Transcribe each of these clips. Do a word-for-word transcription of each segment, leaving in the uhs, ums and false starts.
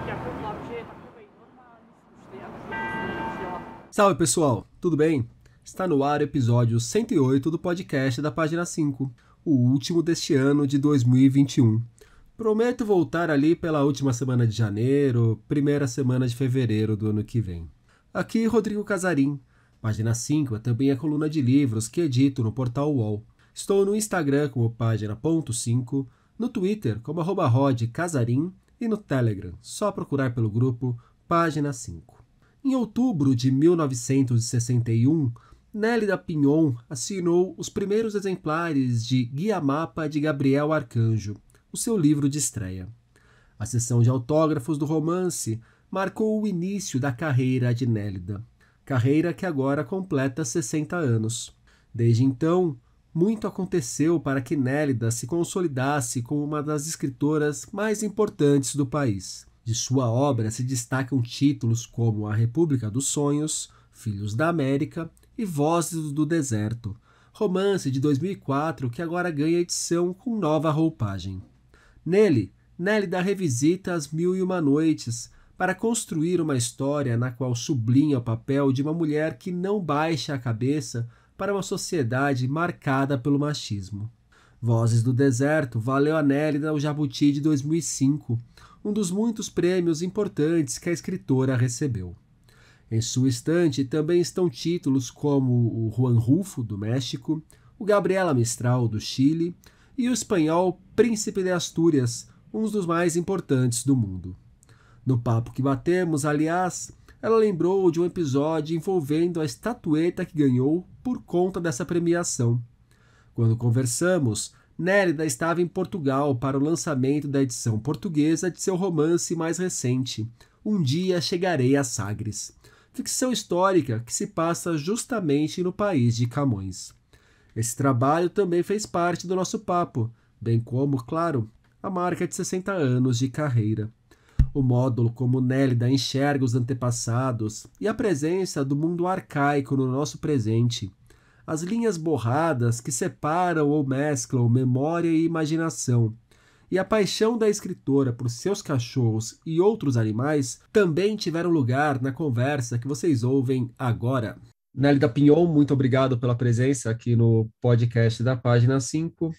Salve pessoal, tudo bem? Está no ar o episódio cento e oito do podcast da Página cinco, o último deste ano de dois mil e vinte e um. Prometo voltar ali pela última semana de janeiro, primeira semana de fevereiro do ano que vem. Aqui Rodrigo Casarim. Página cinco é também a coluna de livros que edito no portal U O L. Estou no Instagram como página ponto cinco, no Twitter como arroba rod casarim e no Telegram, só procurar pelo grupo Página cinco. Em outubro de mil novecentos e sessenta e um, Nélida Pinhon assinou os primeiros exemplares de Guia-Mapa de Gabriel Arcanjo, o seu livro de estreia. A sessão de autógrafos do romance marcou o início da carreira de Nélida, carreira que agora completa sessenta anos. Desde então, muito aconteceu para que Nélida se consolidasse como uma das escritoras mais importantes do país. De sua obra se destacam títulos como A República dos Sonhos, Filhos da América e Vozes do Deserto, romance de dois mil e quatro que agora ganha edição com nova roupagem. Nele, Nélida revisita As Mil e Uma Noites para construir uma história na qual sublinha o papel de uma mulher que não baixa a cabeça para uma sociedade marcada pelo machismo. Vozes do Deserto valeu a Nélida o Jabuti de dois mil e cinco, um dos muitos prêmios importantes que a escritora recebeu. Em sua estante também estão títulos como o Juan Rulfo, do México, o Gabriela Mistral, do Chile, e o espanhol Príncipe de Astúrias, um dos mais importantes do mundo. No papo que batemos, aliás, ela lembrou de um episódio envolvendo a estatueta que ganhou por conta dessa premiação. Quando conversamos, Nélida estava em Portugal para o lançamento da edição portuguesa de seu romance mais recente, Um Dia Chegarei a Sagres, ficção histórica que se passa justamente no país de Camões. Esse trabalho também fez parte do nosso papo, bem como, claro, a marca de sessenta anos de carreira. O modo como Nélida enxerga os antepassados e a presença do mundo arcaico no nosso presente. As linhas borradas que separam ou mesclam memória e imaginação. E a paixão da escritora por seus cachorros e outros animais também tiveram lugar na conversa que vocês ouvem agora. Nélida Pinhon, muito obrigado pela presença aqui no podcast da Página cinco.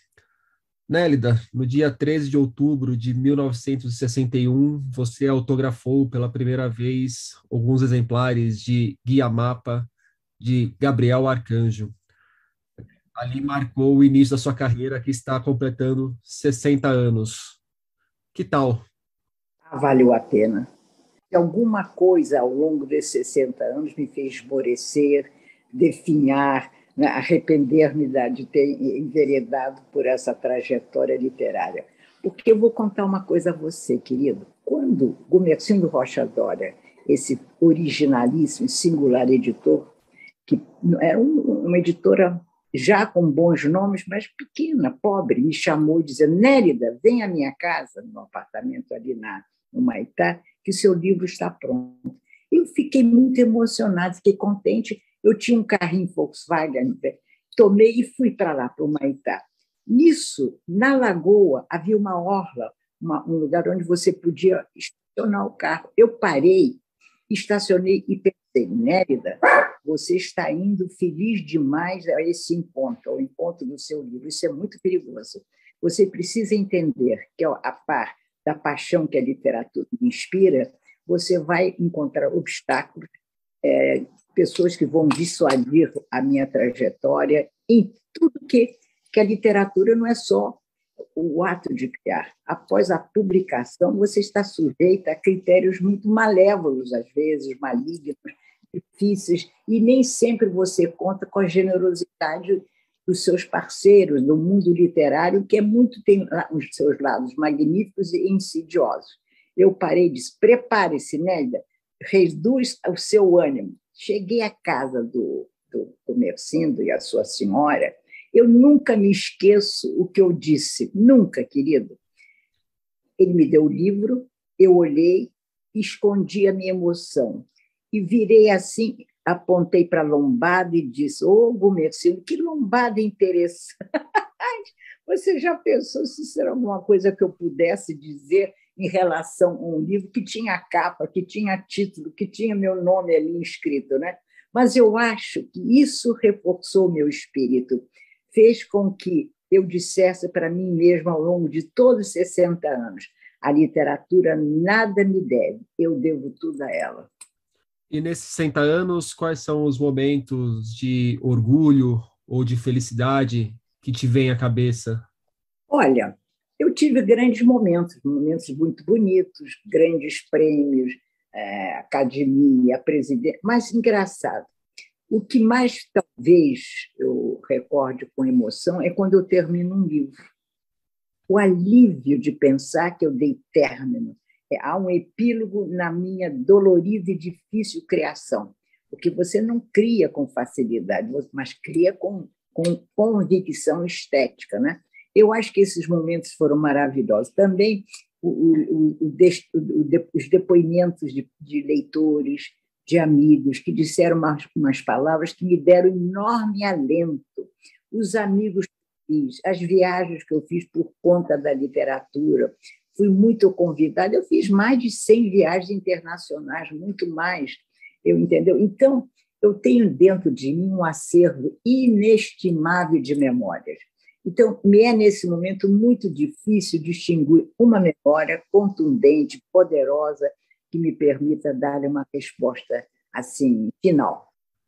Nélida, no dia treze de outubro de mil novecentos e sessenta e um, você autografou pela primeira vez alguns exemplares de Guia-Mapa de Gabriel Arcanjo. Ali marcou o início da sua carreira, que está completando sessenta anos. Que tal? Ah, valeu a pena. Alguma coisa ao longo desses sessenta anos me fez esmorecer, definhar, né, arrepender-me de ter enveredado por essa trajetória literária. Porque eu vou contar uma coisa a você, querido. Quando Gumercindo Rocha Doria, esse originalíssimo, singular editor, que era uma editora já com bons nomes, mas pequena, pobre, me chamou dizendo: Nélida, vem à minha casa, no apartamento ali na, no Maitá, que o seu livro está pronto. Eu fiquei muito emocionada, fiquei contente. Eu tinha um carrinho Volkswagen, tomei e fui para lá, para o Maitá. Nisso, na Lagoa, havia uma orla, uma, um lugar onde você podia estacionar o carro. Eu parei, estacionei e pensei: Nélida, você está indo feliz demais a esse encontro, ao encontro do seu livro. Isso é muito perigoso. Você precisa entender que, a par da paixão que a literatura me inspira, você vai encontrar obstáculos, é, pessoas que vão dissuadir a minha trajetória em tudo que, que a literatura não é só o ato de criar. Após a publicação, você está sujeita a critérios muito malévolos, às vezes, malignos, difíceis, e nem sempre você conta com a generosidade dos seus parceiros do mundo literário, que é muito, tem os seus lados magníficos e insidiosos. Eu parei e disse: prepare-se, Nélida, reduz o seu ânimo. Cheguei à casa do, do Gumercindo e a sua senhora, eu nunca me esqueço o que eu disse, nunca, querido. Ele me deu o livro, eu olhei, escondi a minha emoção e virei assim, apontei para a lombada e disse: ô, oh, Gumercindo, que lombada interessante! Você já pensou se isso era alguma coisa que eu pudesse dizer em relação a um livro que tinha capa, que tinha título, que tinha meu nome ali inscrito, né? Mas eu acho que isso reforçou meu espírito, fez com que eu dissesse para mim mesma ao longo de todos os sessenta anos: a literatura nada me deve, eu devo tudo a ela. E nesses sessenta anos, quais são os momentos de orgulho ou de felicidade que te vêm à cabeça? Olha, eu tive grandes momentos, momentos muito bonitos, grandes prêmios, é, academia, presidente, mas engraçado. O que mais talvez eu recorde com emoção é quando eu termino um livro. O alívio de pensar que eu dei término. É, há um epílogo na minha dolorida e difícil criação, porque você não cria com facilidade, mas cria com, com convicção estética, né? Eu acho que esses momentos foram maravilhosos. Também o, o, o, o, os depoimentos de, de leitores, de amigos, que disseram umas, umas palavras que me deram enorme alento. Os amigos que eu fiz, as viagens que eu fiz por conta da literatura. Fui muito convidada, eu fiz mais de cem viagens internacionais, muito mais, eu entendeu? Então, eu tenho dentro de mim um acervo inestimável de memórias. Então, me é, nesse momento, muito difícil distinguir uma memória contundente, poderosa, que me permita dar uma resposta assim, final.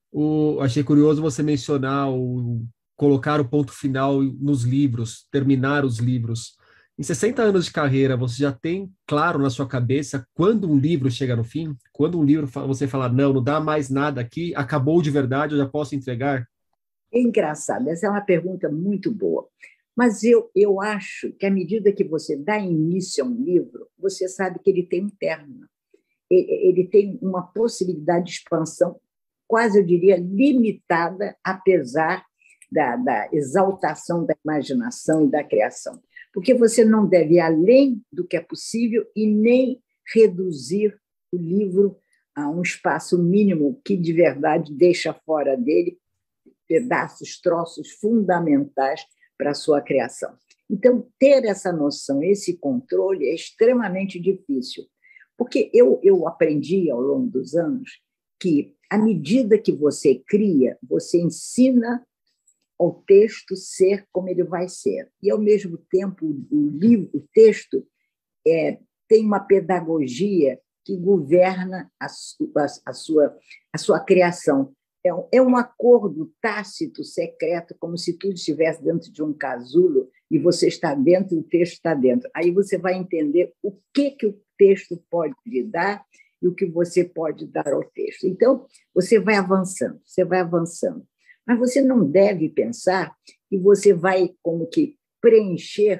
O, achei curioso você mencionar o colocar o ponto final nos livros, terminar os livros. Em sessenta anos de carreira, você já tem claro na sua cabeça quando um livro chega no fim? Quando um livro você fala, não, não dá mais nada aqui, acabou de verdade, eu já posso entregar? É engraçado, essa é uma pergunta muito boa. Mas eu, eu acho que, à medida que você dá início a um livro, você sabe que ele tem um término. Ele, ele tem uma possibilidade de expansão, quase, eu diria, limitada, apesar da, da exaltação da imaginação e da criação. Porque você não deve ir além do que é possível e nem reduzir o livro a um espaço mínimo que, de verdade, deixa fora dele pedaços, troços fundamentais para a sua criação. Então, ter essa noção, esse controle é extremamente difícil, porque eu, eu aprendi ao longo dos anos que, à medida que você cria, você ensina ao texto ser como ele vai ser. E, ao mesmo tempo, o livro, o texto é, tem uma pedagogia que governa a, a, a, sua, a sua criação. É um acordo tácito, secreto, como se tudo estivesse dentro de um casulo e você está dentro e o texto está dentro. Aí você vai entender o que, que o texto pode lhe dar e o que você pode dar ao texto. Então, você vai avançando, você vai avançando. Mas você não deve pensar que você vai como que preencher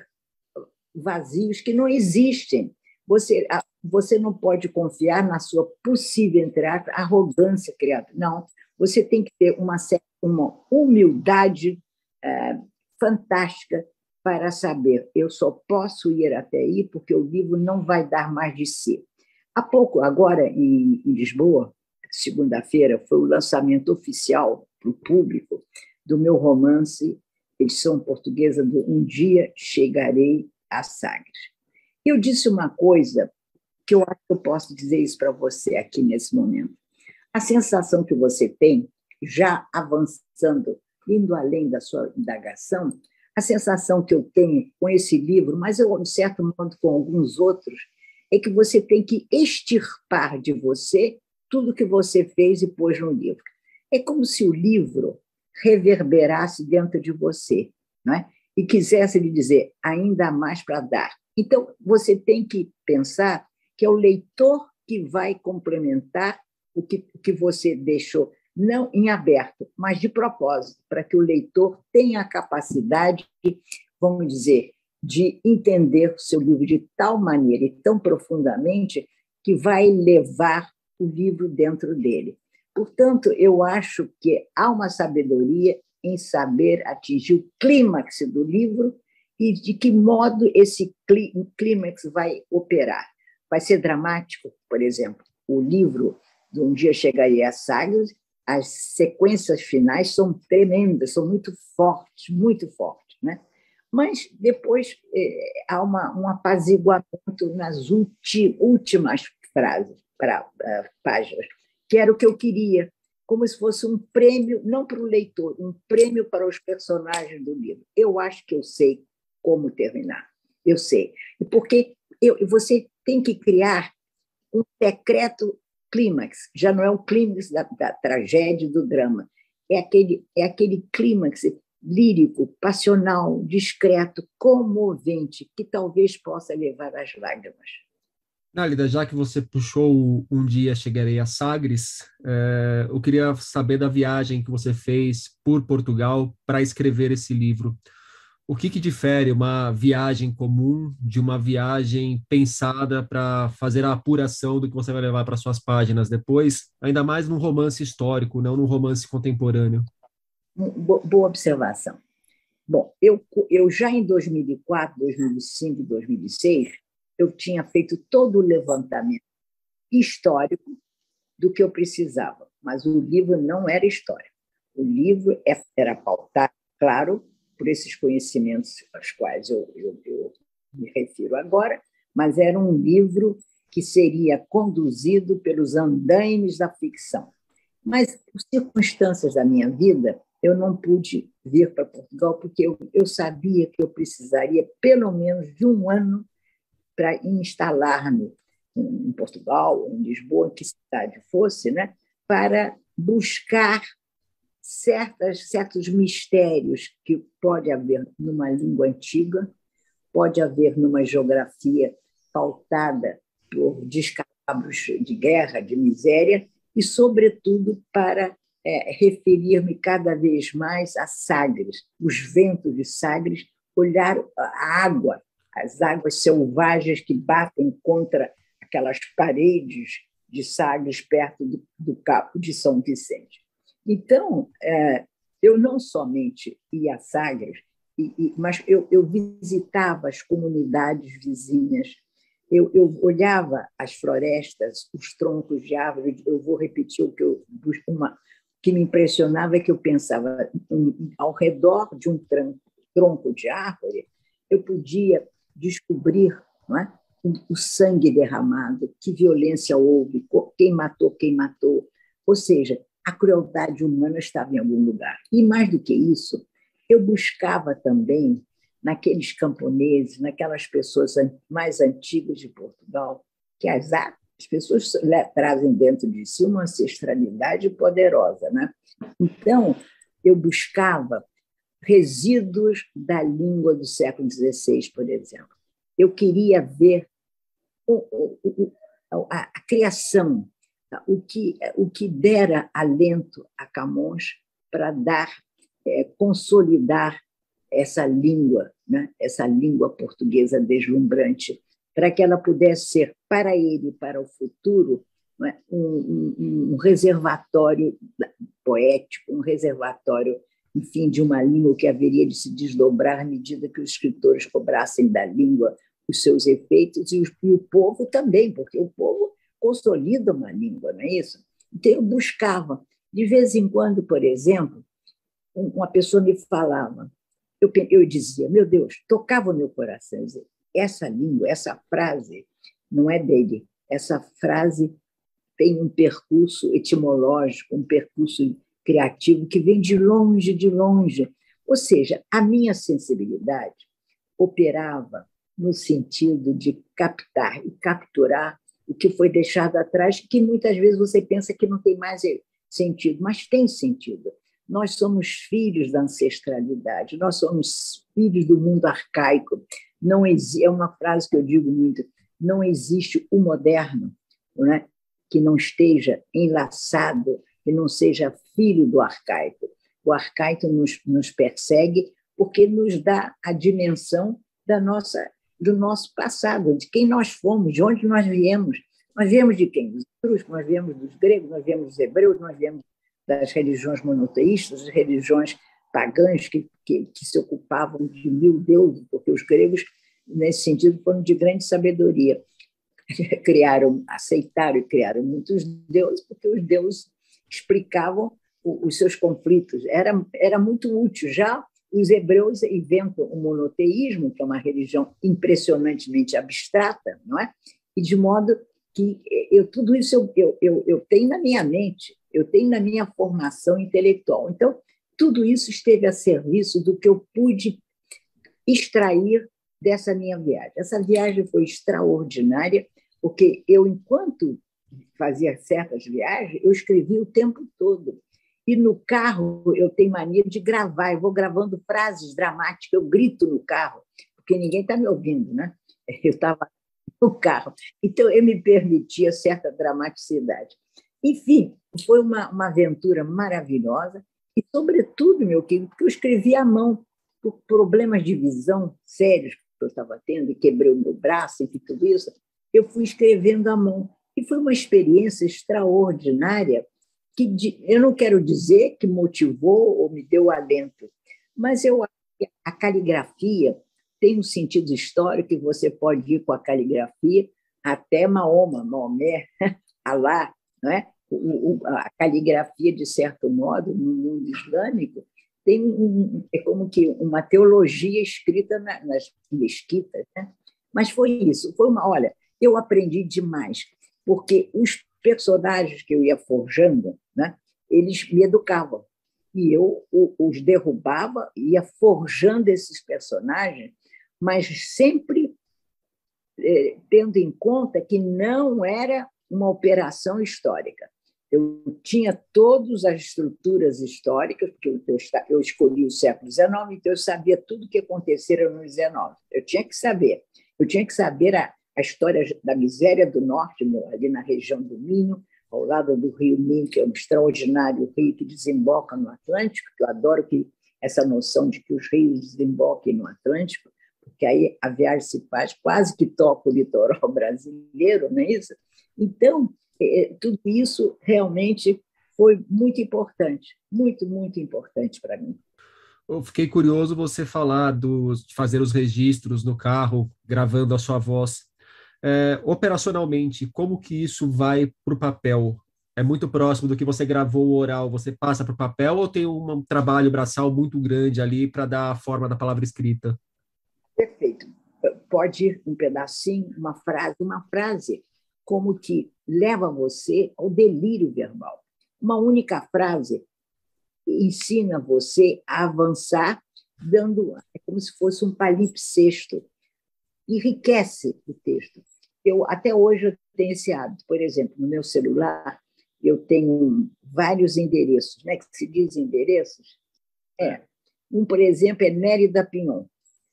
vazios que não existem. Você, você não pode confiar na sua possível, entre aspas, arrogância criativa. Não. Você tem que ter uma, uma humildade é, fantástica para saber, eu só posso ir até aí porque o livro não vai dar mais de si. Há pouco, agora, em, em Lisboa, segunda-feira, foi o lançamento oficial para o público do meu romance, edição portuguesa do Um Dia Chegarei a Sagres. Eu disse uma coisa que eu acho que eu posso dizer isso para você aqui nesse momento. A sensação que você tem, já avançando, indo além da sua indagação, a sensação que eu tenho com esse livro, mas eu, de certo modo, com alguns outros, é que você tem que extirpar de você tudo que você fez e pôs no livro. É como se o livro reverberasse dentro de você, não é? E quisesse lhe dizer, ainda há mais para dar. Então, você tem que pensar que é o leitor que vai complementar o que, o que você deixou, não em aberto, mas de propósito, para que o leitor tenha a capacidade, vamos dizer, de entender o seu livro de tal maneira e tão profundamente que vai levar o livro dentro dele. Portanto, eu acho que há uma sabedoria em saber atingir o clímax do livro e de que modo esse clímax vai operar. Vai ser dramático, por exemplo, o livro de Um Dia Chegarei a Sagres, as sequências finais são tremendas, são muito fortes, muito fortes, né? Mas depois é, há uma, um apaziguamento nas ulti, últimas frases, pra, uh, páginas, que era o que eu queria, como se fosse um prêmio, não para o leitor, um prêmio para os personagens do livro. Eu acho que eu sei como terminar, eu sei. Porque eu, você tem que criar um secreto clímax, já não é o clímax da, da tragédia, do drama, é aquele, é aquele clímax lírico, passional, discreto, comovente, que talvez possa levar às lágrimas. Nálida, já que você puxou Um Dia Chegarei a Sagres, é, eu queria saber da viagem que você fez por Portugal para escrever esse livro. O que que difere uma viagem comum de uma viagem pensada para fazer a apuração do que você vai levar para suas páginas depois, ainda mais num romance histórico, não num romance contemporâneo? Boa observação. Bom, eu, eu já em dois mil e quatro, dois mil e cinco, dois mil e seis, eu tinha feito todo o levantamento histórico do que eu precisava, mas o livro não era história. O livro era pautado, claro, por esses conhecimentos aos quais eu, eu, eu me refiro agora, mas era um livro que seria conduzido pelos andaimes da ficção. Mas, por circunstâncias da minha vida, eu não pude vir para Portugal, porque eu, eu sabia que eu precisaria pelo menos de um ano para instalar-me em Portugal, em Lisboa, em que cidade fosse, né, para buscar certas, certos mistérios que pode haver numa língua antiga, pode haver numa geografia pautada por descalabros de guerra, de miséria, e, sobretudo, para é, referir-me cada vez mais a Sagres, os ventos de Sagres, olhar a água, as águas selvagens que batem contra aquelas paredes de Sagres perto do, do Cabo de São Vicente. Então, é, eu não somente ia a Sagres, e, e, mas eu, eu visitava as comunidades vizinhas, eu, eu olhava as florestas, os troncos de árvores. Eu vou repetir o que eu uma que me impressionava, é que eu pensava, um, ao redor de um tronco, tronco de árvore, eu podia descobrir, não é, o sangue derramado, que violência houve, quem matou, quem matou. Ou seja, a crueldade humana estava em algum lugar. E, mais do que isso, eu buscava também, naqueles camponeses, naquelas pessoas mais antigas de Portugal, que as, as pessoas trazem dentro de si uma ancestralidade poderosa, né? Então, eu buscava resíduos da língua do século dezesseis, por exemplo. Eu queria ver o, o, a, a criação, o que, o que dera alento a Camões para dar, é, consolidar essa língua, né? Essa língua portuguesa deslumbrante, para que ela pudesse ser, para ele e para o futuro, né, um, um, um reservatório poético, um reservatório, enfim, de uma língua que haveria de se desdobrar à medida que os escritores cobrassem da língua os seus efeitos, e, os, e o povo também, porque o povo consolida uma língua, não é isso? Então, eu buscava. De vez em quando, por exemplo, uma pessoa me falava, eu, eu dizia, meu Deus, tocava o meu coração, eu dizia, essa língua, essa frase não é dele, essa frase tem um percurso etimológico, um percurso criativo que vem de longe, de longe. Ou seja, a minha sensibilidade operava no sentido de captar e capturar o que foi deixado atrás, que muitas vezes você pensa que não tem mais sentido, mas tem sentido. Nós somos filhos da ancestralidade, nós somos filhos do mundo arcaico. Não existe, é uma frase que eu digo muito, não existe o moderno, não é, que não esteja enlaçado, que não seja filho do arcaico. O arcaico nos, nos persegue porque nos dá a dimensão da nossa, do nosso passado, de quem nós fomos, de onde nós viemos. Nós viemos de quem? Dos etruscos, nós viemos dos gregos, nós viemos dos hebreus, nós viemos das religiões monoteístas, das religiões pagãs que, que, que se ocupavam de mil deuses, porque os gregos, nesse sentido, foram de grande sabedoria. Criaram, aceitaram e criaram muitos deuses, porque os deuses explicavam os seus conflitos. Era, era muito útil. Já os hebreus inventam o monoteísmo, que é uma religião impressionantemente abstrata, não é? E de modo que eu, tudo isso eu, eu, eu, eu tenho na minha mente, eu tenho na minha formação intelectual. Então, tudo isso esteve a serviço do que eu pude extrair dessa minha viagem. Essa viagem foi extraordinária, porque eu, enquanto fazia certas viagens, eu escrevia o tempo todo. E no carro eu tenho mania de gravar, eu vou gravando frases dramáticas, eu grito no carro, porque ninguém está me ouvindo, né? Eu estava no carro. Então, eu me permitia certa dramaticidade. Enfim, foi uma, uma aventura maravilhosa e, sobretudo, meu querido, porque eu escrevi à mão por problemas de visão sérios que eu estava tendo e quebrei o meu braço e tudo isso, eu fui escrevendo à mão. E foi uma experiência extraordinária que eu não quero dizer que motivou ou me deu alento, mas eu acho que a caligrafia tem um sentido histórico que você pode ir com a caligrafia até Mahoma, Maomé, Alá, não é? O, o, a caligrafia, de certo modo, no mundo islâmico, tem um, é como que uma teologia escrita na, nas mesquitas, né? Mas foi isso, foi uma, olha, eu aprendi demais, porque os personagens que eu ia forjando, né, eles me educavam, e eu os derrubava, ia forjando esses personagens, mas sempre eh, tendo em conta que não era uma operação histórica. Eu tinha todas as estruturas históricas, porque eu, eu, eu escolhi o século dezenove, então eu sabia tudo o que acontecera no dezenove. Eu tinha que saber. Eu tinha que saber a, a história da miséria do norte, ali na região do Minho, ao lado do rio Minho, que é um extraordinário rio que desemboca no Atlântico, que eu adoro que, essa noção de que os rios desemboquem no Atlântico, porque aí a viagem se faz, quase que toca o litoral brasileiro, não é isso? Então, é, tudo isso realmente foi muito importante, muito, muito importante para mim. Eu fiquei curioso você falar dos, de fazer os registros no carro, gravando a sua voz. É, operacionalmente, como que isso vai para o papel? É muito próximo do que você gravou o oral, você passa para o papel ou tem um, um trabalho braçal muito grande ali para dar a forma da palavra escrita? Perfeito. Pode ir um pedacinho, uma frase, uma frase como que leva você ao delírio verbal. Uma única frase ensina você a avançar, dando, é como se fosse um palimpsesto, enriquece o texto. Eu, até hoje eu tenho esse hábito, por exemplo, no meu celular, eu tenho vários endereços, né, que se diz endereços. É. Um, por exemplo, é Mérida Pinhon.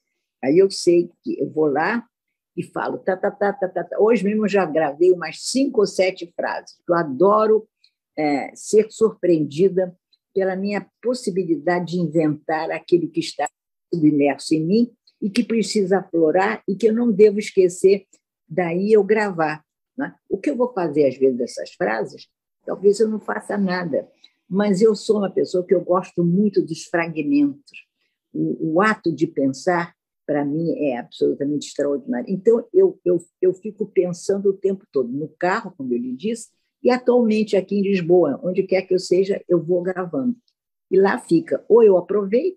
Aí eu sei que eu vou lá e falo, tá, tá, tá, tá, tá. Hoje mesmo eu já gravei umas cinco ou sete frases. Eu adoro é, ser surpreendida pela minha possibilidade de inventar aquilo que está submerso em mim e que precisa aflorar e que eu não devo esquecer, daí eu gravar. Né? O que eu vou fazer, às vezes, dessas frases, talvez eu não faça nada, mas eu sou uma pessoa que eu gosto muito dos fragmentos. O, o ato de pensar, para mim, é absolutamente extraordinário. Então, eu, eu, eu fico pensando o tempo todo, no carro, como eu lhe disse, e atualmente aqui em Lisboa, onde quer que eu seja, eu vou gravando. E lá fica, ou eu aproveito,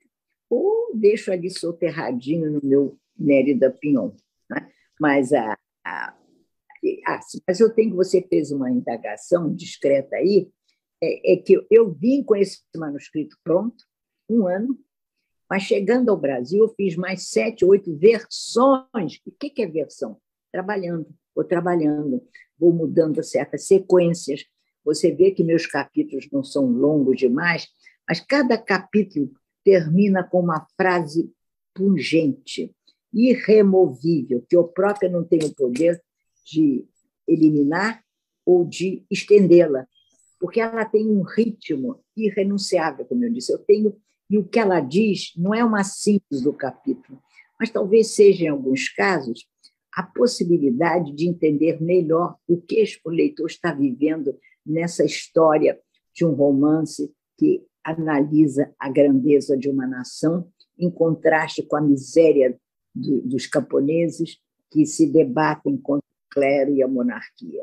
ou deixo ali soterradinho no meu Mérida Pinhon. Né? Mas, a, a, a, mas eu tenho que você fez uma indagação discreta aí, é, é que eu, eu vim com esse manuscrito pronto, um ano, mas chegando ao Brasil, eu fiz mais sete, oito versões. O que é versão? Trabalhando, vou trabalhando, vou mudando certas sequências. Você vê que meus capítulos não são longos demais, mas cada capítulo termina com uma frase pungente, irremovível, que eu própria não tenho o poder de eliminar ou de estendê-la, porque ela tem um ritmo irrenunciável, como eu disse. Eu tenho, e o que ela diz não é uma síntese do capítulo, mas talvez seja, em alguns casos, a possibilidade de entender melhor o que o leitor está vivendo nessa história de um romance que analisa a grandeza de uma nação em contraste com a miséria do, dos camponeses que se debatem contra o clero e a monarquia.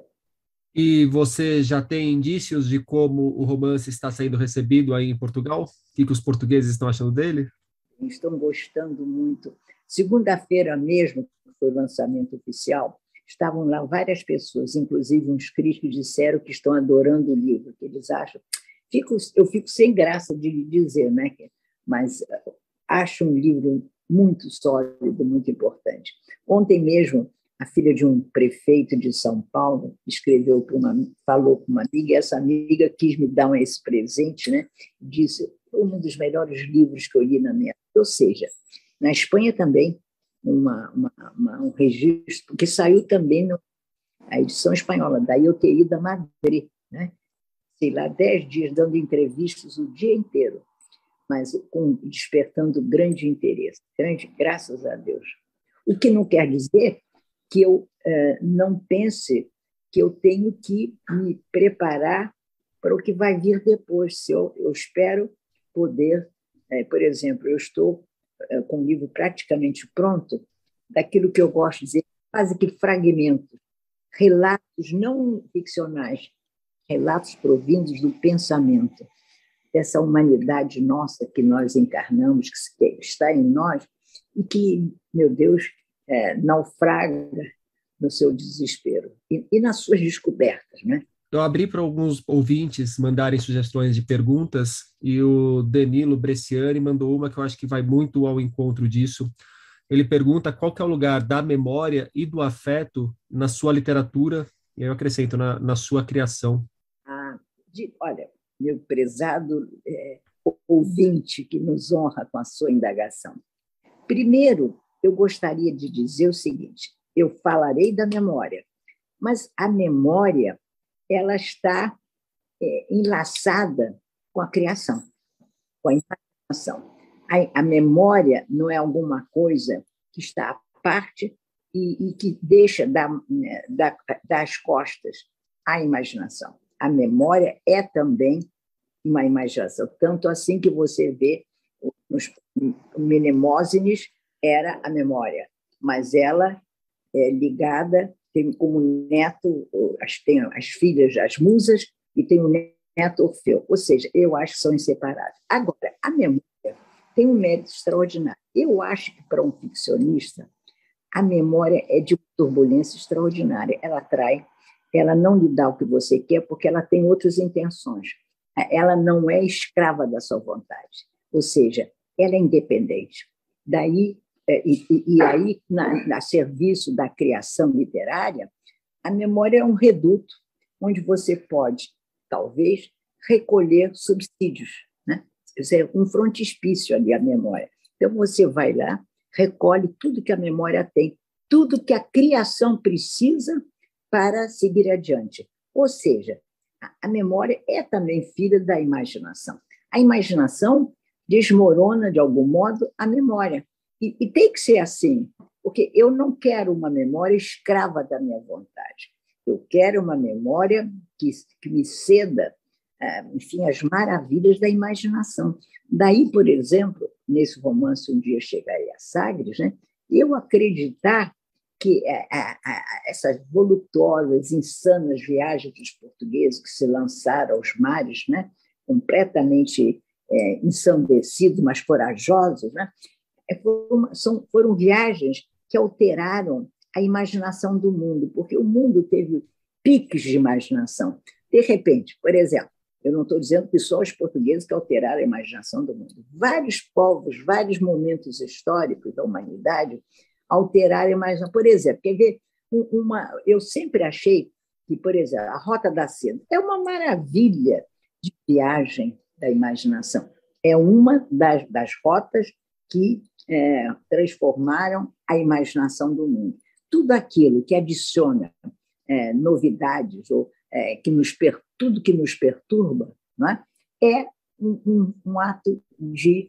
E você já tem indícios de como o romance está sendo recebido aí em Portugal? O que, que os portugueses estão achando dele? estão gostando muito. Segunda-feira mesmo, que foi o lançamento oficial, estavam lá várias pessoas, inclusive uns críticos disseram que estão adorando o livro, que eles acham. Fico, eu fico sem graça de lhe dizer, né? Mas acho um livro muito sólido, muito importante. Ontem mesmo, a filha de um prefeito de São Paulo escreveu para uma, falou com uma amiga, e essa amiga quis me dar esse presente, né? Disse, um dos melhores livros que eu li na minha vida. Ou seja, na Espanha também, uma, uma, uma, um registro que saiu também na edição espanhola, da eu ter ido a Madrid, né? Sei lá, dez dias dando entrevistas o dia inteiro, mas com, despertando grande interesse, grande, graças a Deus. O que não quer dizer que eu eh, não pense que eu tenho que me preparar para o que vai vir depois. Se eu, eu espero poder, eh, por exemplo, eu estou eh, com o livro praticamente pronto, daquilo que eu gosto de dizer, quase que fragmentos, relatos não ficcionais, relatos provindos do pensamento, dessa humanidade nossa que nós encarnamos, que está em nós, e que, meu Deus, é, naufraga no seu desespero e, e nas suas descobertas, né? Eu abri para alguns ouvintes mandarem sugestões de perguntas e o Danilo Bresciani mandou uma que eu acho que vai muito ao encontro disso. Ele pergunta qual que é o lugar da memória e do afeto na sua literatura, e eu acrescento, na, na sua criação. Ah, de, olha, meu prezado é, ouvinte que nos honra com a sua indagação. Primeiro, eu gostaria de dizer o seguinte, eu falarei da memória, mas a memória ela está é, enlaçada com a criação, com a imaginação. A, a memória não é alguma coisa que está à parte e, e que deixa da, da, das costas à imaginação. A memória é também uma imaginação, tanto assim que você vê nos Mnemósthenes era a memória, mas ela é ligada, tem como neto, as, tem as filhas, as musas, e tem o neto Orfeu, ou seja, eu acho que são inseparáveis. Agora, a memória tem um mérito extraordinário. Eu acho que para um ficcionista, a memória é de turbulência extraordinária, ela atrai, ela não lhe dá o que você quer porque ela tem outras intenções, ela não é escrava da sua vontade, ou seja, ela é independente. Daí, e, e, e aí, na, na serviço da criação literária, a memória é um reduto onde você pode, talvez, recolher subsídios, né? É um frontispício ali, a memória. Então, você vai lá, recolhe tudo que a memória tem, tudo que a criação precisa para seguir adiante. Ou seja, a, a memória é também filha da imaginação. A imaginação desmorona, de algum modo, a memória. E, e tem que ser assim, porque eu não quero uma memória escrava da minha vontade. Eu quero uma memória que, que me ceda, enfim, as maravilhas da imaginação. Daí, por exemplo, nesse romance Um Dia Chegarei a Sagres, né, eu acreditar que a, a, a, essas voluptuosas, insanas viagens dos portugueses que se lançaram aos mares, né, completamente é, ensandecidos, mas corajosos, né, foram, são, foram viagens que alteraram a imaginação do mundo, porque o mundo teve piques de imaginação. De repente, por exemplo, eu não estou dizendo que só os portugueses que alteraram a imaginação do mundo. Vários povos, vários momentos históricos da humanidade alteraram a imaginação. Por exemplo, quer ver? Uma, eu sempre achei que, por exemplo, a Rota da Seda é uma maravilha de viagem da imaginação. É uma das, das rotas que é, transformaram a imaginação do mundo. Tudo aquilo que adiciona é, novidades ou é, que nos per, tudo que nos perturba, não é, é um, um, um ato de,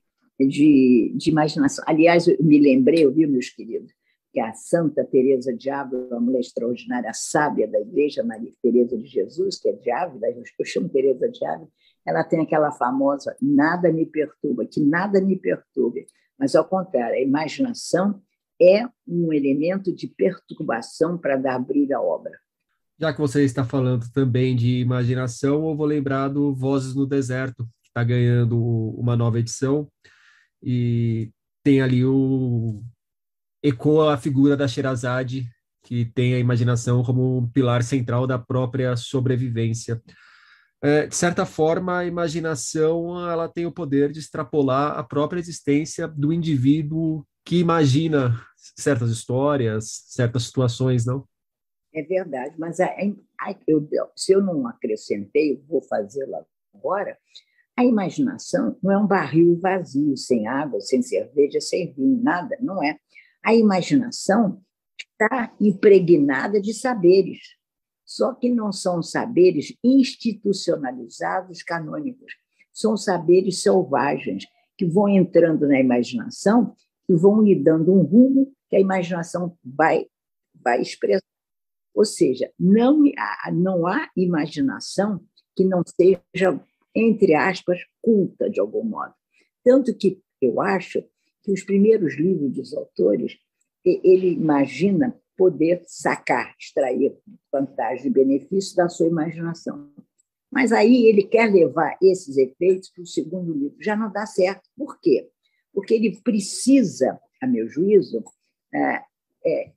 de, de imaginação. Aliás, eu me lembrei, eu vi, meus queridos, que a Santa Teresa de Ávila, uma mulher extraordinária, a sábia da Igreja, Maria Teresa de Jesus, que é de Ávila, eu chamo Teresa de Ávila, ela tem aquela famosa nada me perturba, que nada me perturbe, mas, ao contrário, a imaginação é um elemento de perturbação para dar brilho à obra. Já que você está falando também de imaginação, eu vou lembrar do Vozes no Deserto, que está ganhando uma nova edição, e tem ali o ecoa a figura da Sherazade, que tem a imaginação como um pilar central da própria sobrevivência. É, de certa forma, a imaginação ela tem o poder de extrapolar a própria existência do indivíduo que imagina certas histórias, certas situações, não? É verdade, mas a, a, eu, se eu não acrescentei, eu vou fazê-lo agora. A imaginação não é um barril vazio, sem água, sem cerveja, sem vinho, nada, não é. A imaginação está impregnada de saberes, só que não são saberes institucionalizados, canônicos, são saberes selvagens que vão entrando na imaginação e vão lhe dando um rumo que a imaginação vai, vai expressar. Ou seja, não, não há imaginação que não seja, entre aspas, culta, de algum modo. Tanto que eu acho que os primeiros livros dos autores, ele imagina poder sacar, extrair vantagem e benefício da sua imaginação. Mas aí ele quer levar esses efeitos para o segundo livro. Já não dá certo. Por quê? Porque ele precisa, a meu juízo, é, é,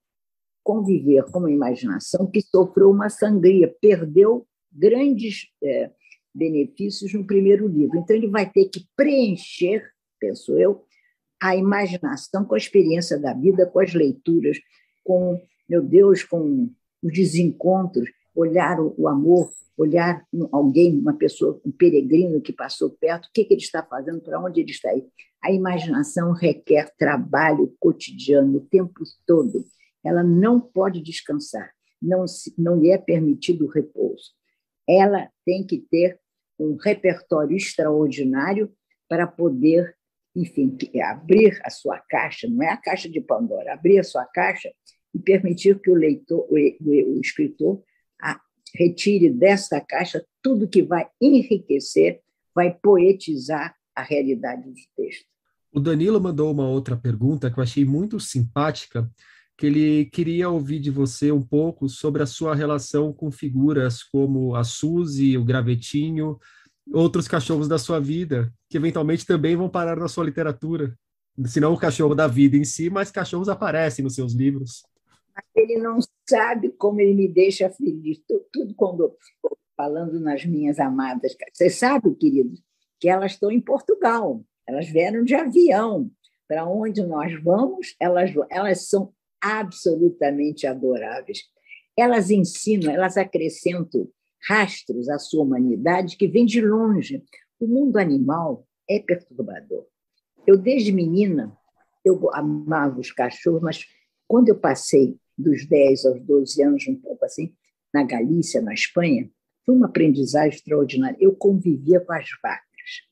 conviver com uma imaginação que sofreu uma sangria, perdeu grandes é, benefícios no primeiro livro. Então, ele vai ter que preencher, penso eu, a imaginação com a experiência da vida, com as leituras, com, meu Deus, com os desencontros, olhar o, o amor, olhar alguém, uma pessoa, um peregrino que passou perto, o que, que ele está fazendo, para onde ele está aí. A imaginação requer trabalho cotidiano o tempo todo. Ela não pode descansar, não, não lhe é permitido o repouso. Ela tem que ter um repertório extraordinário para poder, enfim, abrir a sua caixa, não é a caixa de Pandora, abrir a sua caixa e permitir que o leitor, o, o, o escritor, a, retire desta caixa tudo que vai enriquecer, vai poetizar a realidade do texto. O Danilo mandou uma outra pergunta que eu achei muito simpática, que ele queria ouvir de você um pouco sobre a sua relação com figuras como a Suzy, o Gravetinho, outros cachorros da sua vida, que eventualmente também vão parar na sua literatura. Se não o cachorro da vida em si, mas cachorros aparecem nos seus livros. Ele não sabe como ele me deixa feliz. Tudo, tudo quando eu falando nas minhas amadas. Você sabe, querido, que elas estão em Portugal. Elas vieram de avião. Para onde nós vamos, elas, elas são absolutamente adoráveis. Elas ensinam, elas acrescentam rastros à sua humanidade que vem de longe. O mundo animal é perturbador. Eu, desde menina, eu amava os cachorros, mas quando eu passei dos dez aos doze anos, um pouco assim, na Galícia, na Espanha, foi uma aprendizagem extraordinária. Eu convivia com as vacas.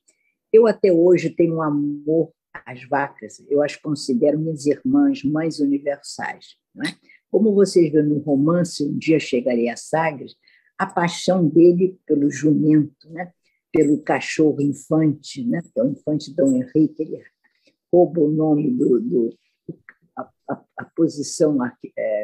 Eu até hoje tenho um amor às vacas. Eu as considero minhas irmãs, mães universais. Não é? Como vocês viram no romance Um Dia Chegarei a Sagres, a paixão dele pelo jumento, né? Pelo cachorro infante, né? Que é o infante Dom Henrique, ele rouba o nome do, do a, a, a posição é,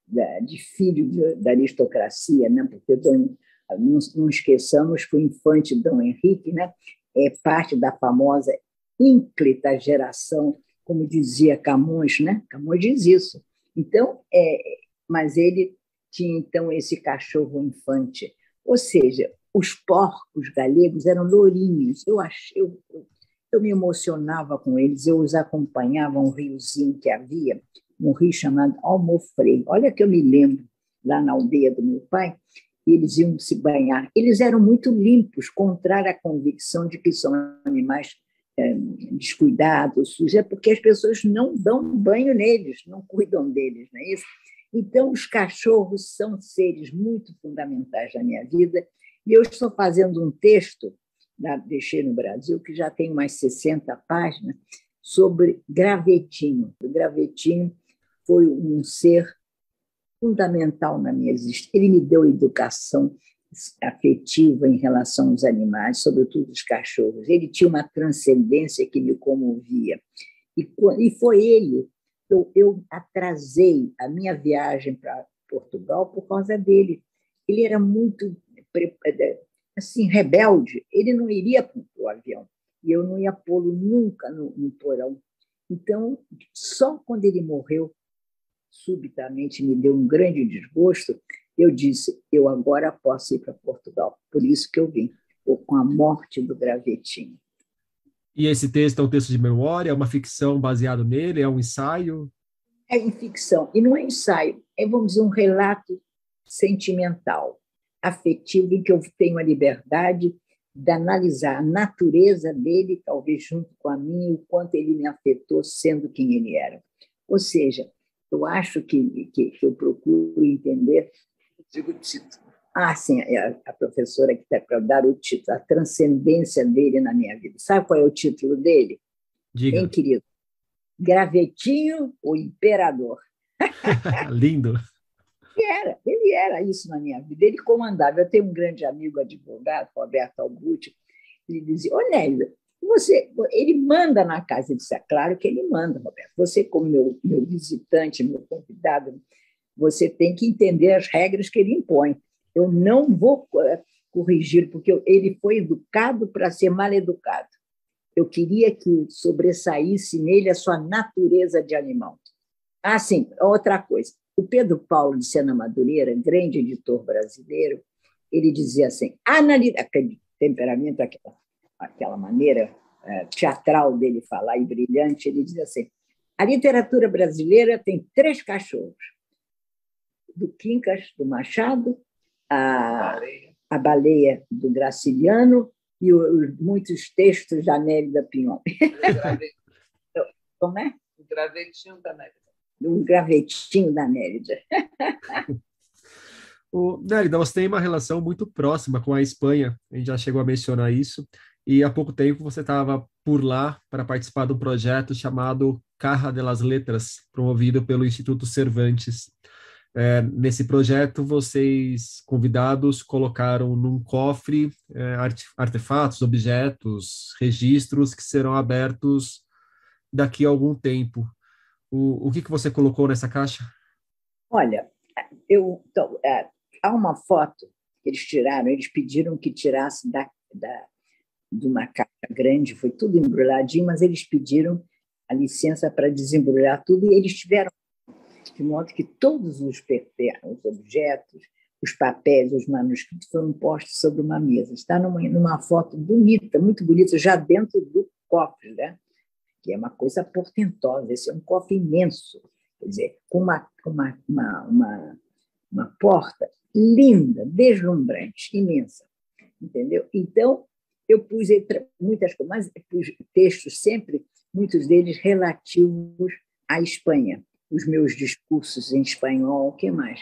de filho de, da aristocracia, né? Porque Dom, não, não esqueçamos que o infante Dom Henrique, né? É parte da famosa ínclita geração, como dizia Camões, né? Camões diz isso. Então, é, mas ele tinha então esse cachorro infante, ou seja, os porcos galegos eram lourinhos. Eu achei, eu, eu, eu me emocionava com eles, eu os acompanhava um riozinho que havia, um rio chamado Almofrei. Olha que eu me lembro lá na aldeia do meu pai, e eles iam se banhar. Eles eram muito limpos, contrário à convicção de que são animais é, descuidados, sujos, é porque as pessoas não dão banho neles, não cuidam deles, não é isso? Então, os cachorros são seres muito fundamentais na minha vida, e eu estou fazendo um texto, da Deixei no Brasil, que já tem umas sessenta páginas, sobre Gravetinho. O Gravetinho foi um ser fundamental na minha existência. Ele me deu educação afetiva em relação aos animais, sobretudo os cachorros. Ele tinha uma transcendência que me comovia. E, e foi ele, eu, eu atrasei a minha viagem para Portugal por causa dele. Ele era muito assim, rebelde, ele não iria para o avião, e eu não ia pô-lo nunca no, no porão. Então, só quando ele morreu, subitamente me deu um grande desgosto, eu disse, eu agora posso ir para Portugal. Por isso que eu vim, ou com a morte do Gravetinho. E esse texto é um texto de memória, é uma ficção baseada nele, é um ensaio? É em ficção, e não é ensaio, é, vamos dizer, um relato sentimental, afetivo, em que eu tenho a liberdade de analisar a natureza dele, talvez junto com a minha, e o quanto ele me afetou sendo quem ele era. Ou seja, eu acho que, que, que eu procuro entender, digo o título. Ah, sim, a, a professora que está para dar o título, a transcendência dele na minha vida. Sabe qual é o título dele? Diga. Bem, querido, Gravetinho, o Imperador. Lindo. Ele era, ele era isso na minha vida. Ele comandava. Eu tenho um grande amigo advogado, Roberto Albucci, ele dizia, ô Nélida, você, ele manda na casa. Ele disse, é claro que ele manda, Roberto. Você, como meu, meu visitante, meu convidado, você tem que entender as regras que ele impõe. Eu não vou corrigir, porque ele foi educado para ser mal educado. Eu queria que sobressaísse nele a sua natureza de animal. Ah, sim, outra coisa. O Pedro Paulo de Sena Madureira, grande editor brasileiro, ele dizia assim, analisa, aquele temperamento, aquela, aquela maneira é, teatral dele falar e brilhante, ele dizia assim, a literatura brasileira tem três cachorros, do Quincas, do Machado, a, a Baleia do Graciliano e os muitos textos da Nélida Pinhon. Como é? O Gravetinho da Nélida. O Gravetinho da Nélida. O, Nélida, você tem uma relação muito próxima com a Espanha, a gente já chegou a mencionar isso, e há pouco tempo você estava por lá para participar de um projeto chamado Caja de las Letras, promovido pelo Instituto Cervantes. É, nesse projeto, vocês, convidados, colocaram num cofre é, arte, artefatos, objetos, registros que serão abertos daqui a algum tempo. O, o que, que você colocou nessa caixa? Olha, eu, então, é, há uma foto que eles tiraram, eles pediram que tirasse da, da, de uma caixa grande, foi tudo embrulhadinho, mas eles pediram a licença para desembrulhar tudo e eles tiveram, de modo que todos os, os objetos, os papéis, os manuscritos foram postos sobre uma mesa. Está numa, numa foto bonita, muito bonita, já dentro do cofre, né? Que é uma coisa portentosa. Esse é um cofre imenso, quer dizer, com uma, uma, uma, uma, uma porta linda, deslumbrante, imensa, entendeu? Então, eu pus muitas coisas, mas pus textos sempre, muitos deles relativos à Espanha, os meus discursos em espanhol, o que mais?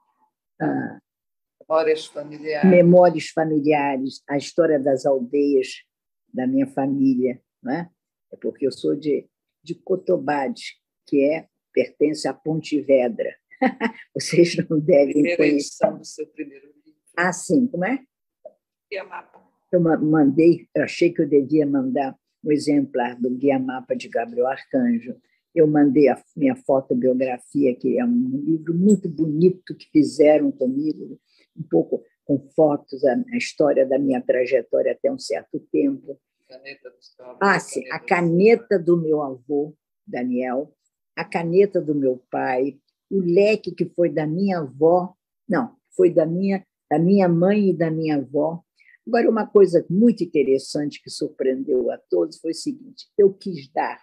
Ah, memórias familiares. Memórias familiares, a história das aldeias da minha família, né? É porque eu sou de, de Cotobade, que é, pertence a Pontevedra. Vocês não devem primeira conhecer. Edição do seu primeiro livro. Ah, sim, como é? Guia Mapa. Eu mandei, eu achei que eu devia mandar um exemplar do Guia Mapa de Gabriel Arcanjo. Eu mandei a minha fotobiografia, que é um livro muito bonito que fizeram comigo, um pouco com fotos, a, a história da minha trajetória até um certo tempo. Caneta do seu avô, ah, sim, a caneta do meu avô, Daniel, a caneta do meu pai, o leque que foi da minha avó, não, foi da minha, da minha mãe e da minha avó. Agora, uma coisa muito interessante que surpreendeu a todos foi o seguinte, eu quis dar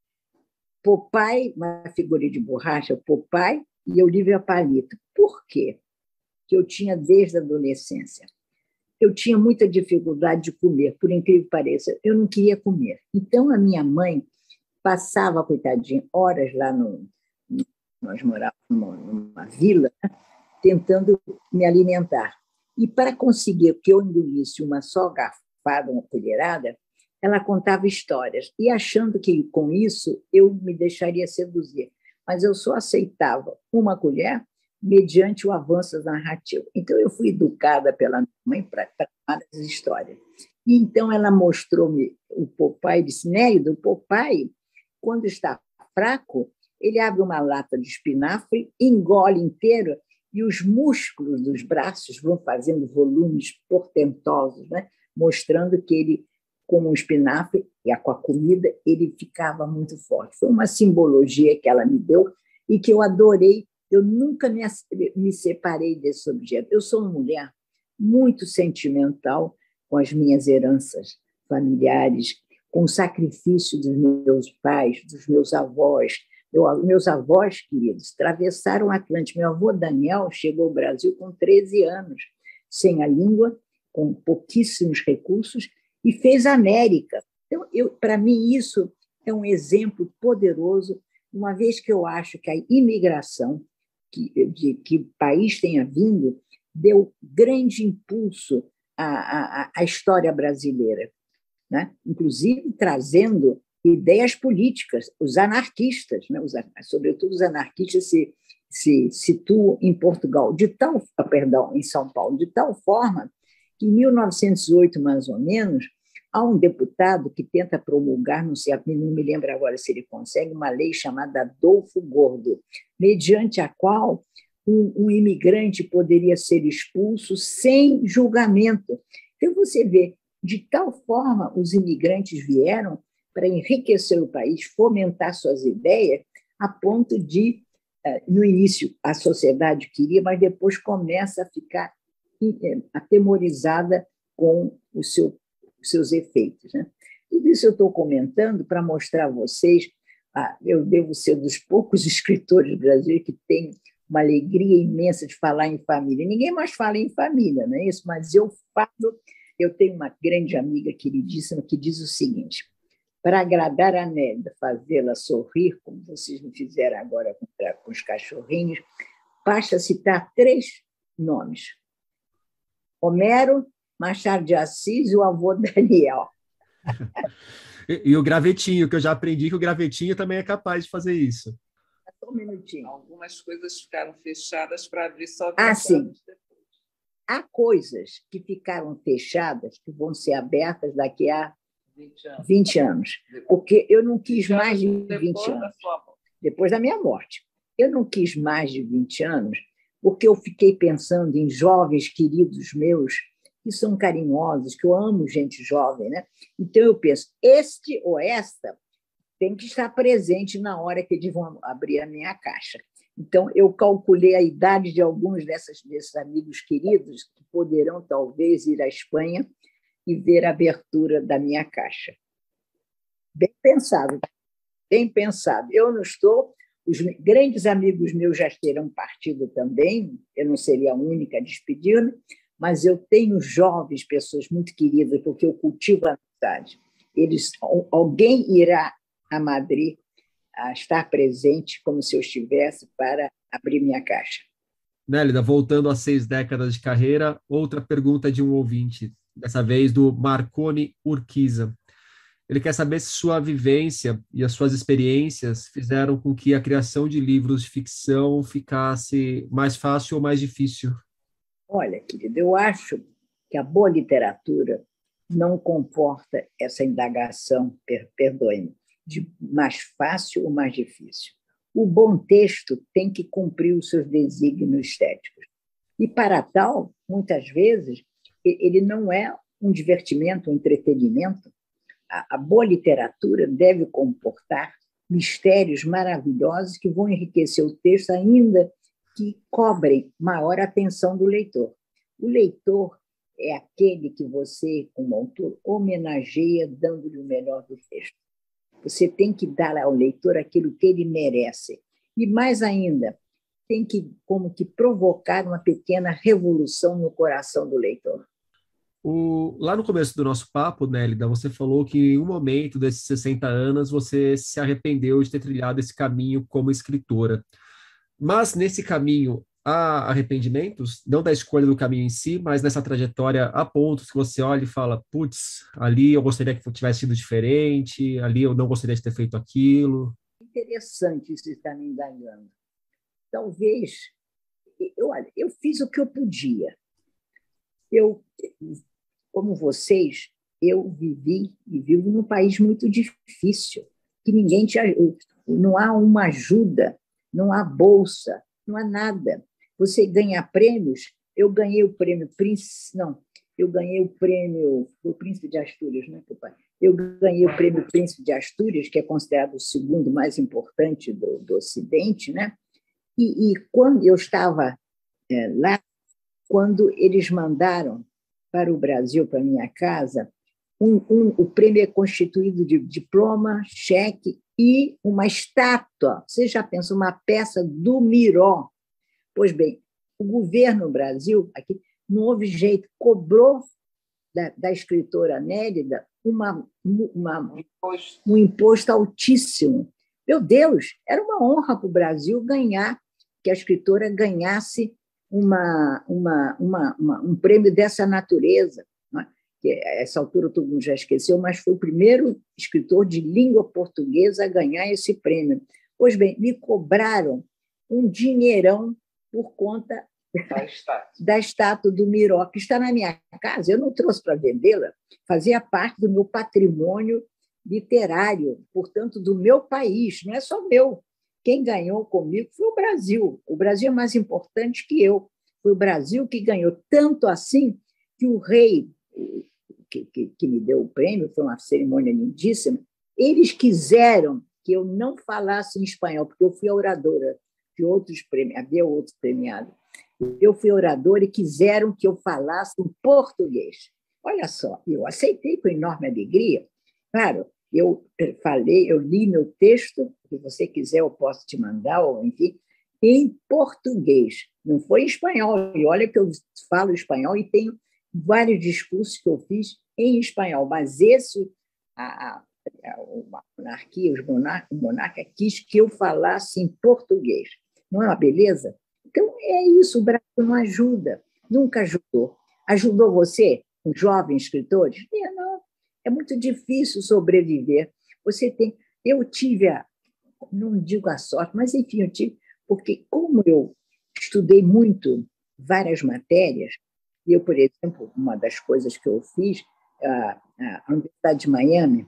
Popeye, uma figura de borracha, Popeye e Olívia Palito. Por quê? Que eu tinha desde a adolescência. Eu tinha muita dificuldade de comer, por incrível que pareça, eu não queria comer. Então, a minha mãe passava, coitadinha, horas lá no... Nós morávamos numa, numa vila, né, tentando me alimentar. E para conseguir que eu engolisse uma só garfada, uma colherada, ela contava histórias, e achando que com isso eu me deixaria seduzir. Mas eu só aceitava uma colher mediante o avanço narrativo. Então, eu fui educada pela minha mãe para várias histórias. E então, ela mostrou-me o Popeye e disse, Nélida, o Popeye, quando está fraco, ele abre uma lata de espinafre, engole inteiro, e os músculos dos braços vão fazendo volumes portentosos, né? Mostrando que ele com o espinafre e com a comida, ele ficava muito forte. Foi uma simbologia que ela me deu e que eu adorei. Eu nunca me, me separei desse objeto. Eu sou uma mulher muito sentimental com as minhas heranças familiares, com o sacrifício dos meus pais, dos meus avós. Eu, meus avós, queridos, atravessaram o Atlântico. Meu avô Daniel chegou ao Brasil com treze anos, sem a língua, com pouquíssimos recursos, e fez a América. Então, para mim, isso é um exemplo poderoso, uma vez que eu acho que a imigração, que, de que o país tenha vindo, deu grande impulso à, à, à história brasileira, né? Inclusive trazendo ideias políticas, os anarquistas, né? os, sobretudo os anarquistas se, se situam em Portugal, de tal, perdão, em São Paulo, de tal forma que em mil novecentos e oito, mais ou menos, há um deputado que tenta promulgar, não sei, não me lembro agora se ele consegue, uma lei chamada Adolfo Gordo, mediante a qual um, um imigrante poderia ser expulso sem julgamento. Então, você vê, de tal forma os imigrantes vieram para enriquecer o país, fomentar suas ideias, a ponto de, no início, a sociedade queria, mas depois começa a ficar atemorizada com o seu, os seus efeitos, né? Tudo isso eu estou comentando para mostrar a vocês, ah, eu devo ser dos poucos escritores do Brasil que tem uma alegria imensa de falar em família. Ninguém mais fala em família, não é isso? Mas eu falo, eu tenho uma grande amiga queridíssima que diz o seguinte: para agradar a Nélida, fazê-la sorrir, como vocês me fizeram agora com, com os cachorrinhos, basta citar três nomes: Homero, Machado de Assis e o avô Daniel. E, e o gravetinho, que eu já aprendi que o gravetinho também é capaz de fazer isso. Só um minutinho. Algumas coisas ficaram fechadas para abrir só ah, sim. Depois. Há coisas que ficaram fechadas que vão ser abertas daqui a vinte anos. vinte anos. Porque eu não quis mais de vinte anos. Depois da minha morte. Eu não quis mais de vinte anos porque eu fiquei pensando em jovens queridos meus que são carinhosos, que eu amo gente jovem, né? Então eu penso, este ou esta tem que estar presente na hora que eles vão abrir a minha caixa. Então eu calculei a idade de alguns dessas, desses amigos queridos que poderão talvez ir à Espanha e ver a abertura da minha caixa. Bem pensado, bem pensado. Eu não estou... Os grandes amigos meus já terão partido também, eu não seria a única a despedir-me, mas eu tenho jovens, pessoas muito queridas, porque eu cultivo a amizade. Eles, alguém irá a Madrid a estar presente, como se eu estivesse, para abrir minha caixa. Nélida, voltando a seis décadas de carreira, outra pergunta de um ouvinte, dessa vez do Marconi Urquiza. Ele quer saber se sua vivência e as suas experiências fizeram com que a criação de livros de ficção ficasse mais fácil ou mais difícil. Olha, querido, eu acho que a boa literatura não comporta essa indagação, per, perdoe-me, de mais fácil ou mais difícil. O bom texto tem que cumprir os seus desígnios estéticos. E, para tal, muitas vezes, ele não é um divertimento, um entretenimento. A boa literatura deve comportar mistérios maravilhosos que vão enriquecer o texto, ainda que cobrem maior atenção do leitor. O leitor é aquele que você, como autor, homenageia dando-lhe o melhor do texto. Você tem que dar ao leitor aquilo que ele merece. E, mais ainda, tem que, como que, provocar uma pequena revolução no coração do leitor. O, lá no começo do nosso papo, Nélida, você falou que em um momento desses sessenta anos você se arrependeu de ter trilhado esse caminho como escritora. Mas nesse caminho há arrependimentos? Não da escolha do caminho em si, mas nessa trajetória há pontos que você olha e fala, putz, ali eu gostaria que tivesse sido diferente, ali eu não gostaria de ter feito aquilo. Interessante isso que está me indagando. Talvez, eu, olha, eu fiz o que eu podia. Eu, como vocês, eu vivi e vivo num país muito difícil, que ninguém te ajuda. Não há uma ajuda, não há bolsa, não há nada. Você ganha prêmios. Eu ganhei o prêmio Príncipe, não, eu ganhei o prêmio, o Príncipe de Astúrias, né, pai? Eu ganhei o prêmio Príncipe de Astúrias, que é considerado o segundo mais importante do, do Ocidente, né? E, e quando eu estava é, lá, quando eles mandaram para o Brasil, para minha casa, um, um, o prêmio é constituído de diploma, cheque e uma estátua. Você já pensa, uma peça do Miró? Pois bem, o governo Brasil, aqui, não houve jeito, cobrou da, da escritora Nélida uma, uma, um imposto altíssimo. Meu Deus, era uma honra para o Brasil ganhar, que a escritora ganhasse uma, uma, uma, uma, um prêmio dessa natureza. Não é? Que a essa altura todo mundo já esqueceu, mas foi o primeiro escritor de língua portuguesa a ganhar esse prêmio. Pois bem, me cobraram um dinheirão por conta da estátua. da estátua do Miró, que está na minha casa. Eu não trouxe para vendê-la, fazia parte do meu patrimônio literário, portanto, do meu país, não é só meu. Quem ganhou comigo foi o Brasil. O Brasil é mais importante que eu. Foi o Brasil que ganhou, tanto assim que o rei, que, que, que me deu o prêmio, foi uma cerimônia lindíssima, eles quiseram que eu não falasse em espanhol, porque eu fui a oradora de outros prêmios, havia outros premiados. Eu fui oradora e quiseram que eu falasse em português. Olha só, eu aceitei com enorme alegria. Claro, eu falei, eu li meu texto, se você quiser eu posso te mandar, ou enfim, em português, não foi em espanhol. E olha que eu falo espanhol e tenho vários discursos que eu fiz em espanhol, mas esse, a, a, a monarquia, os monarca, o monarca quis que eu falasse em português. Não é uma beleza? Então, é isso, o Brasil não ajuda, nunca ajudou. Ajudou você, um jovem escritor? Não, é muito difícil sobreviver. Você tem... Eu tive a... Não digo a sorte, mas, enfim, eu tive... Porque, como eu estudei muito várias matérias, eu, por exemplo, uma das coisas que eu fiz, a, a Universidade de Miami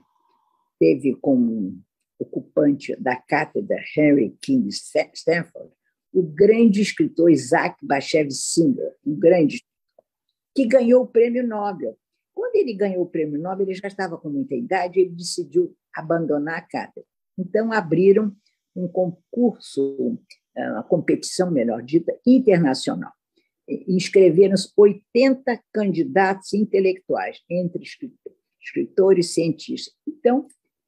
teve como ocupante da cátedra Henry King Stanford o grande escritor Isaac Bashevis Singer, um grande, que ganhou o prêmio Nobel. Quando ele ganhou o prêmio Nobel, ele já estava com muita idade e ele decidiu abandonar a cátedra. Então, abriram um concurso, uma competição, melhor dita, internacional. Inscreveram-se oitenta candidatos intelectuais, entre escritores e cientistas. Então,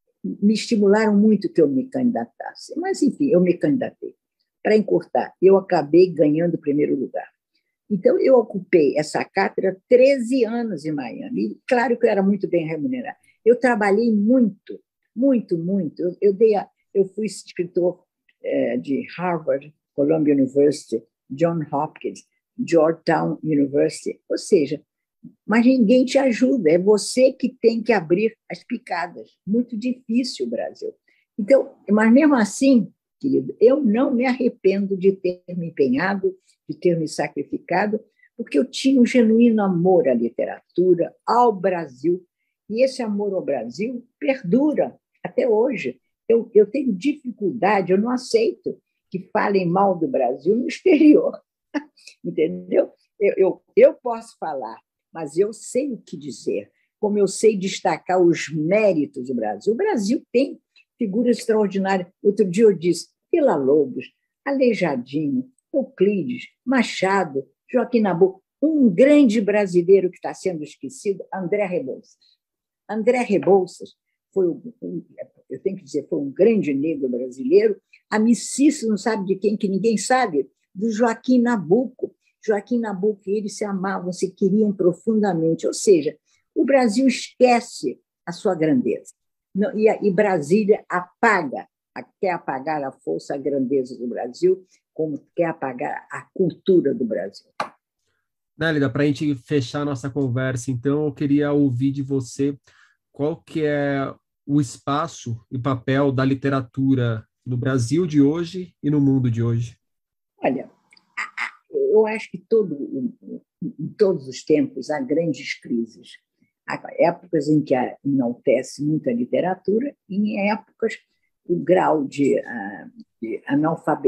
me estimularam muito que eu me candidatasse. Mas, enfim, eu me candidatei. Para encurtar, eu acabei ganhando o primeiro lugar. Então, eu ocupei essa cátedra treze anos em Miami. E, claro que eu era muito bem remunerada. Eu trabalhei muito, muito, muito. Eu, eu, dei a, eu fui escritor eh, de Harvard, Columbia University, Johns Hopkins, Georgetown University. Ou seja, mas ninguém te ajuda. É você que tem que abrir as picadas. Muito difícil, Brasil. Então, mas mesmo assim, querido, eu não me arrependo de ter me empenhado, de ter me sacrificado, porque eu tinha um genuíno amor à literatura, ao Brasil, e esse amor ao Brasil perdura até hoje. Eu, eu tenho dificuldade, eu não aceito que falem mal do Brasil no exterior, entendeu? Eu, eu, eu posso falar, mas eu sei o que dizer, como eu sei destacar os méritos do Brasil. O Brasil tem figuras extraordinárias. Outro dia eu disse, Villa-Lobos, Aleijadinho, Euclides, Machado, Joaquim Nabuco, um grande brasileiro que está sendo esquecido, André Rebouças. André Rebouças foi, um, eu tenho que dizer, foi um grande negro brasileiro, amicíssimo, não sabe de quem, que ninguém sabe, do Joaquim Nabuco. Joaquim Nabuco e ele se amavam, se queriam profundamente. Ou seja, o Brasil esquece a sua grandeza. E, e Brasília apaga, quer apagar a força, a grandeza do Brasil, como quer apagar a cultura do Brasil. Nélida, para a gente fechar nossa conversa, então, eu queria ouvir de você qual que é o espaço e papel da literatura no Brasil de hoje e no mundo de hoje. Olha, eu acho que todo, em todos os tempos há grandes crises. Há épocas em que enaltece muita literatura e em épocas o grau de, de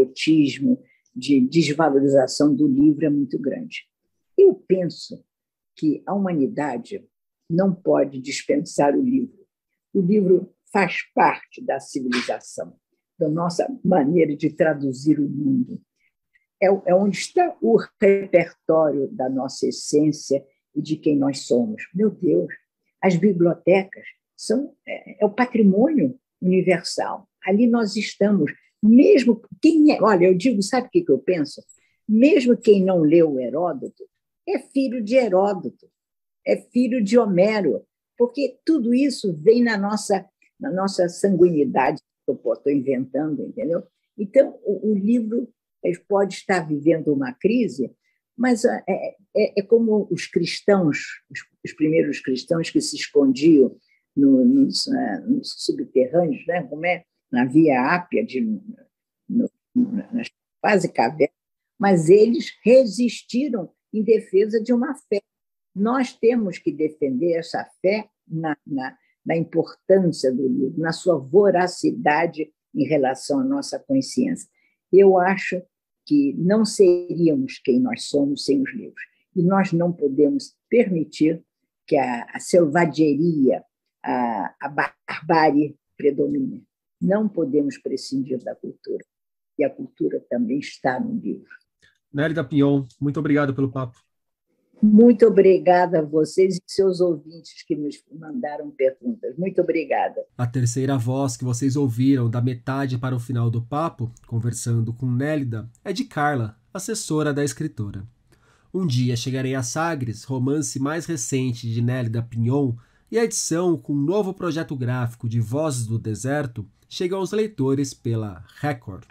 analfabetismo, de desvalorização do livro é muito grande. Eu penso que a humanidade não pode dispensar o livro. O livro faz parte da civilização, da nossa maneira de traduzir o mundo. É, é onde está o repertório da nossa essência e de quem nós somos. Meu Deus, as bibliotecas são é, é o patrimônio universal. Ali nós estamos, mesmo quem é, olha, eu digo, sabe o que eu penso? Mesmo quem não leu Heródoto é filho de Heródoto, é filho de Homero, porque tudo isso vem na nossa, na nossa sanguinidade, que eu estou inventando, entendeu? Então, o, o livro pode estar vivendo uma crise, mas é, é, é como os cristãos, os, os primeiros cristãos que se escondiam no, nos, uh, nos subterrâneos, né? Como é? Na Via Ápia, de, no, nas quase cavernas, mas eles resistiram em defesa de uma fé. Nós temos que defender essa fé na, na, na importância do livro, na sua voracidade em relação à nossa consciência. Eu acho que não seríamos quem nós somos sem os livros. E nós não podemos permitir que a, a selvageria, a, a barbárie predomine. Não podemos prescindir da cultura. E a cultura também está no livro. Nélida Pinhon, muito obrigado pelo papo. Muito obrigada a vocês e seus ouvintes que nos mandaram perguntas. Muito obrigada. A terceira voz que vocês ouviram da metade para o final do papo, conversando com Nélida, é de Carla, assessora da escritora. Um Dia Chegarei a Sagres, romance mais recente de Nélida Pinhon, e a edição com um novo projeto gráfico de Vozes do Deserto chega aos leitores pela Record.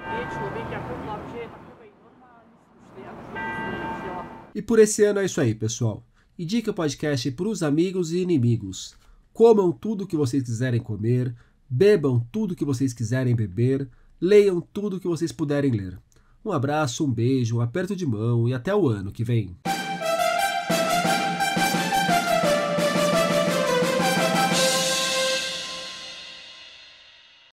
E por esse ano é isso aí, pessoal. Indique o podcast para os amigos e inimigos. Comam tudo o que vocês quiserem comer, bebam tudo o que vocês quiserem beber, leiam tudo o que vocês puderem ler. Um abraço, um beijo, um aperto de mão e até o ano que vem.